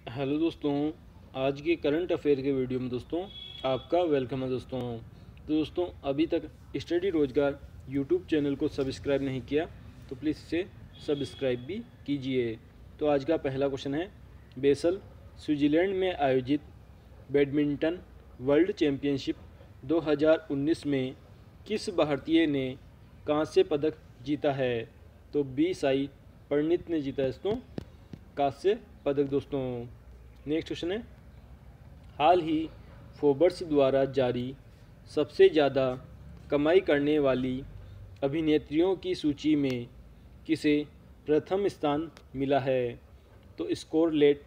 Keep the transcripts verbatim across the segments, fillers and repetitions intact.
Hello दोस्तों, आज के करंट अफेयर के वीडियो में दोस्तों आपका वेलकम है दोस्तों। तो दोस्तों अभी तक स्टडी रोजगार यूट्यूब चैनल को सब्सक्राइब नहीं किया तो प्लीज़ इसे सब्सक्राइब भी कीजिए। तो आज का पहला क्वेश्चन है, बेसल स्विट्ज़रलैंड में आयोजित बैडमिंटन वर्ल्ड चैम्पियनशिप दो हज़ार उन्नीस में किस भारतीय ने कांस्य पदक जीता है? तो बी साई प्रणीत ने जीता है दोस्तों कांस्य पदक दोस्तों। नेक्स्ट क्वेश्चन है, हाल ही फोर्ब्स द्वारा जारी सबसे ज़्यादा कमाई करने वाली अभिनेत्रियों की सूची में किसे प्रथम स्थान मिला है? तो स्कारलेट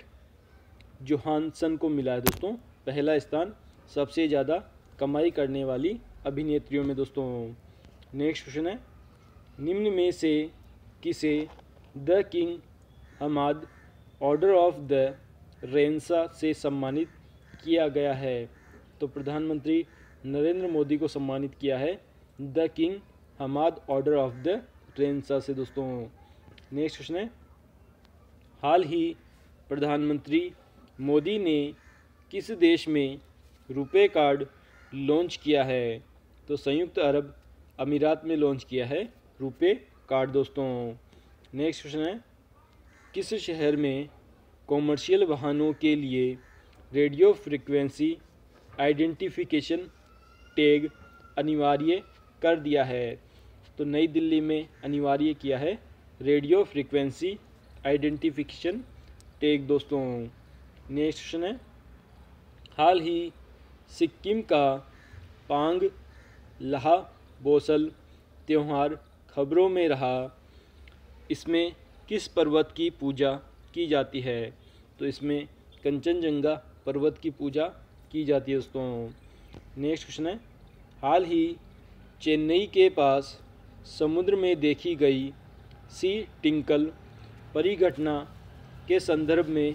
जोहानसन को मिला है दोस्तों पहला स्थान सबसे ज़्यादा कमाई करने वाली अभिनेत्रियों में दोस्तों। नेक्स्ट क्वेश्चन है, निम्न में से किसे the King Hamad Order of the Renaissance से सम्मानित किया गया है? तो प्रधानमंत्री नरेंद्र मोदी को सम्मानित किया है the King Hamad Order of the Renaissance से दोस्तों। नेक्स्ट क्वेश्चन है, हाल ही प्रधानमंत्री मोदी ने किस देश में रुपे कार्ड लॉन्च किया है? तो संयुक्त अरब अमीरात में लॉन्च किया है रुपे कार्ड दोस्तों। नेक्स्ट क्वेश्चन है, किस शहर में कॉमर्शियल वाहनों के लिए रेडियो फ्रीक्वेंसी आइडेंटिफिकेशन टैग अनिवार्य कर दिया है? तो नई दिल्ली में अनिवार्य किया है रेडियो फ्रीक्वेंसी आइडेंटिफिकेशन टैग दोस्तों। नेक्स्ट क्वेश्चन है, हाल ही सिक्किम का पांग लाहा बोसल त्यौहार खबरों में रहा, इसमें किस पर्वत की पूजा की जाती है? तो इसमें कंचनजंगा पर्वत की पूजा की जाती है दोस्तों। नेक्स्ट क्वेश्चन है, हाल ही चेन्नई के पास समुद्र में देखी गई सी टिंकल परिघटना के संदर्भ में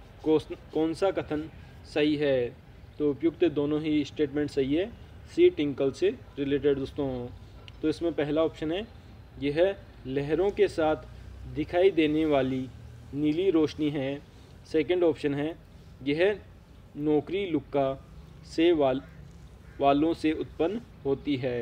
कौन सा कथन सही है? तो उपयुक्त दोनों ही स्टेटमेंट सही है सी टिंकल से रिलेटेड दोस्तों। तो इसमें पहला ऑप्शन है, यह लहरों के साथ दिखाई देने वाली नीली रोशनी है। सेकंड ऑप्शन है, यह नौकरी लुक्का से वाल वालों से उत्पन्न होती है।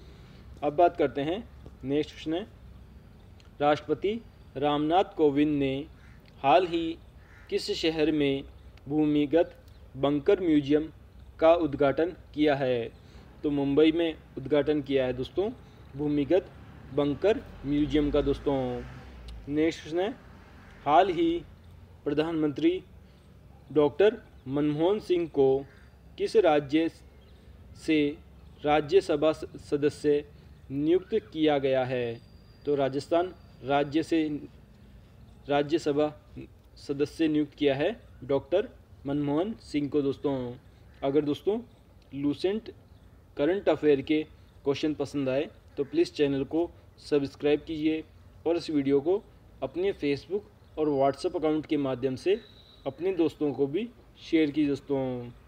अब बात करते हैं नेक्स्ट क्वेश्चन है, राष्ट्रपति रामनाथ कोविंद ने हाल ही किस शहर में भूमिगत बंकर म्यूजियम का उद्घाटन किया है? तो मुंबई में उद्घाटन किया है दोस्तों भूमिगत बंकर म्यूजियम का दोस्तों। नेक्स्ट क्वेश्चन है, हाल ही प्रधानमंत्री डॉक्टर मनमोहन सिंह को किस राज्य से राज्यसभा सदस्य नियुक्त किया गया है? तो राजस्थान राज्य से राज्यसभा सदस्य नियुक्त किया है डॉक्टर मनमोहन सिंह को दोस्तों। अगर दोस्तों लूसेंट करंट अफेयर के क्वेश्चन पसंद आए तो प्लीज़ चैनल को सब्सक्राइब कीजिए और इस वीडियो को अपने फेसबुक और व्हाट्सएप अकाउंट के माध्यम से अपने दोस्तों को भी शेयर कीजिए दोस्तों।